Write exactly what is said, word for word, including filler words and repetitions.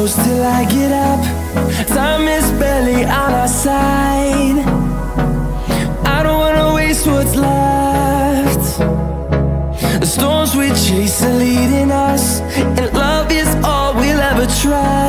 close till I get up. Time is barely on our side. I don't wanna waste what's left. The storms we chase are leading us, and love is all we'll ever try.